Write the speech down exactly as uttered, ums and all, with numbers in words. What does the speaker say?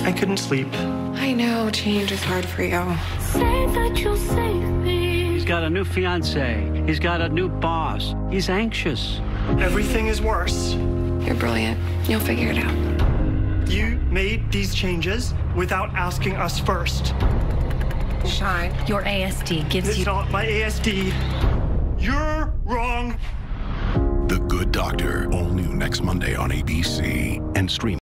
I couldn't sleep. I know change is hard for you. Say that you'll save me. He's got a new fiance. He's got a new boss. He's anxious. Everything is worse. You're brilliant. You'll figure it out. You made these changes without asking us first. Shine. Your A S D gives It's you... not my A S D. You're wrong. The Good Doctor, all new next Monday on A B C and stream